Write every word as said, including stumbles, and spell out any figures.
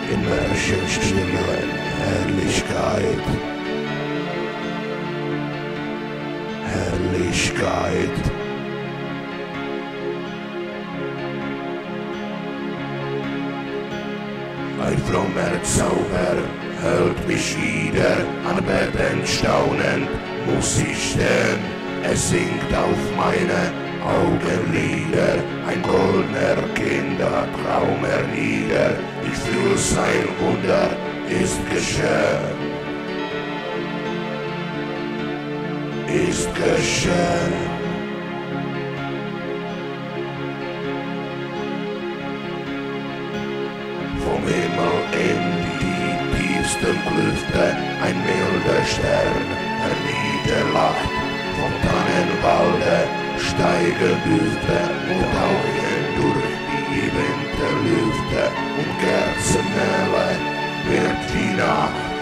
in Märchenstille Herrlichkeit, Herrlichkeit. Ein frommer Zauber hält mich wieder an Betten staunend, muss ich stehen, es singt auf meine Augenlider, ein goldener Kindertraum hernieder, ich fühl sein Wunder ist geschehen, ist geschehen. Vom Himmel in die tiefsten Klüfte ein milder Stern herniederlacht. Vom Tannenwalde steigen Düfte und tauchen durch die Winterlüfte und Kerzenhelle wird die Nacht.